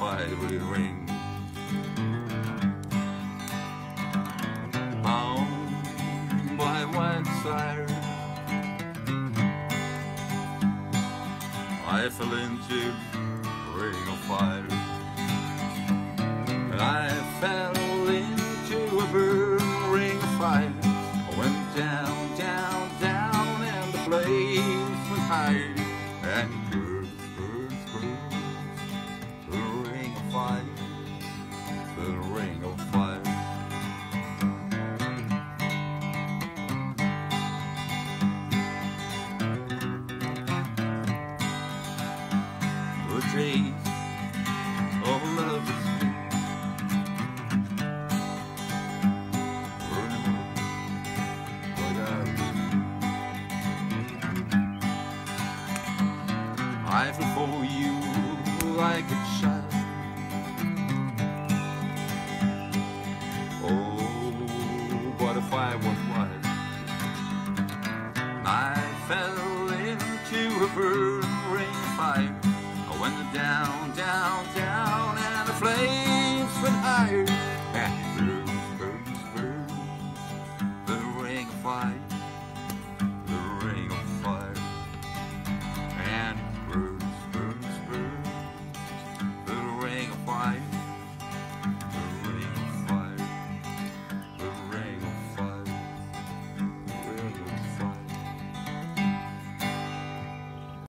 fiery ring. Bound by wildfire, I fell into a ring of fire. I fell into a burning ring of fire. I went down, down, down, and the flames went higher. And it burns, burns, burns, the ring of fire, the ring of fire. The days of love is burning up like I fell for you like a child. Oh, but if I was wild, I fell into a burning ring of fire. I went down, down, down, and the flames went higher.